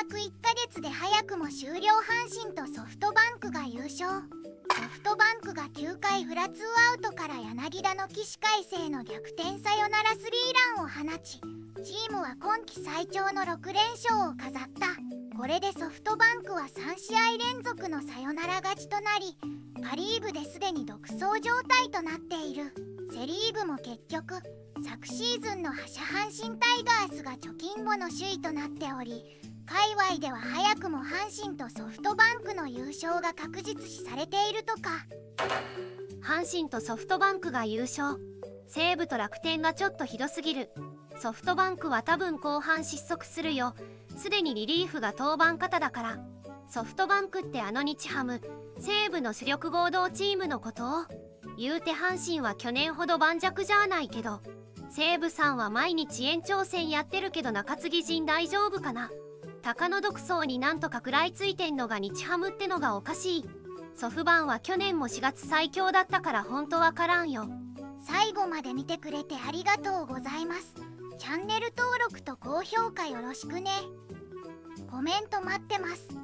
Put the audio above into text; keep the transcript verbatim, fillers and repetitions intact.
約いっかげつで早くも終了。阪神とソフトバンクが優勝。ソフトバンクがきゅうかい裏ツーアウトから柳田の起死回生の逆転サヨナラスリーランを放ち、チームは今季最長のろくれんしょうを飾った。これでソフトバンクはさんしあいれんぞくのサヨナラ勝ちとなり、パ・リーグですでに独走状態となっている。セ・リーグも結局昨シーズンの覇者阪神タイガースが貯金後の首位となっており、界隈では早くも阪神とソフトバンクの優勝が確実視されているとか。 阪神とソフトバンクが優勝。西武と楽天がちょっとひどすぎる。ソフトバンクは多分後半失速するよ。すでにリリーフが登板方だから。ソフトバンクってあの日ハム、西武の主力合同チームのことを。言うて阪神は去年ほど盤石じゃないけど、西武さんは毎日延長戦やってるけど中継ぎ陣大丈夫かな。高野独走になんとか食らいついてんのが日ハムってのがおかしい。ソフバンは去年もしがつ最強だったからほんとわからんよ。 最後まで見てくれてありがとうございます。チャンネル登録と高評価よろしくね。コメント待ってます。